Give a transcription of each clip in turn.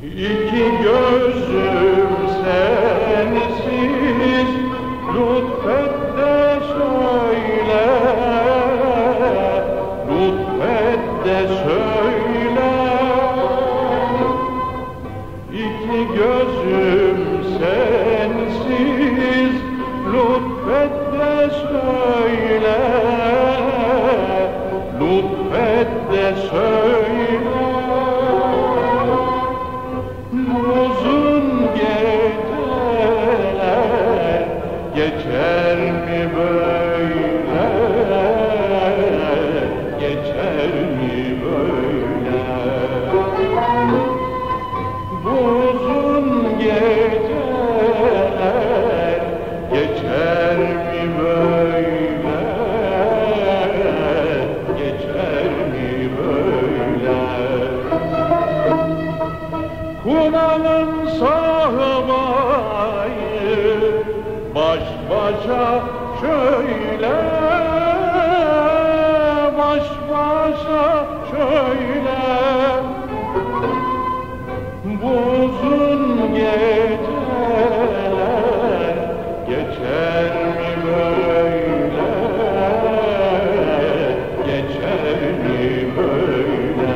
İki gözüm sensiz, lütfet de söyle, lütfet de söyle. İki gözüm sensiz, lütfet de söyle, lütfet de söyle. Uzun geceler geçer mi böyle, geçer mi böyle? Uzun geceler geçer mi böyle, geçer mi böyle? Kulağın sahmayı baş başa şöyle, baş başa şöyle. Bu uzun geceler geçer mi böyle, geçer mi böyle?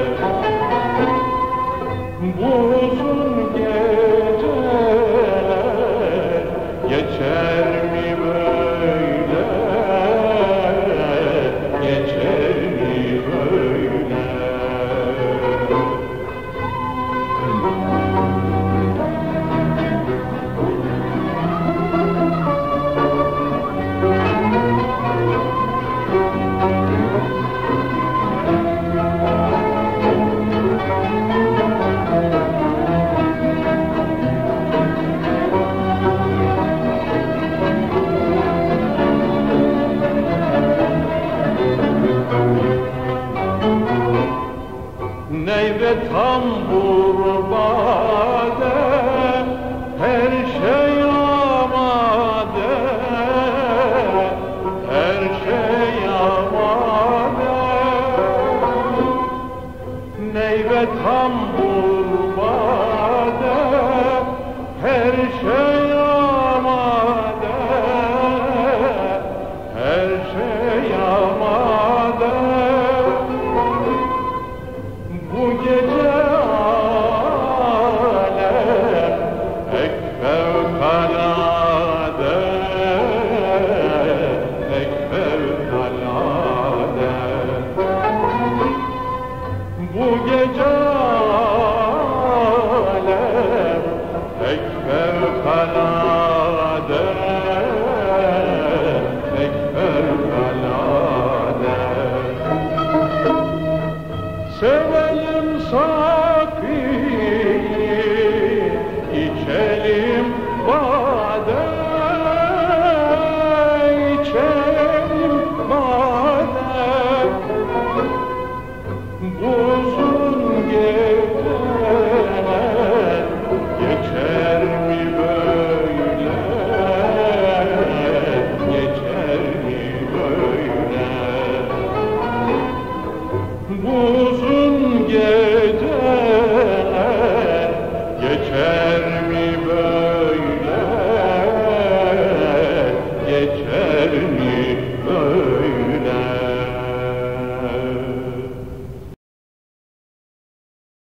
Bu uzun geceler geçer mi böyle, geçer mi böyle? Neyve tambur bade, her şey amade, her şey amade. Neyve tambur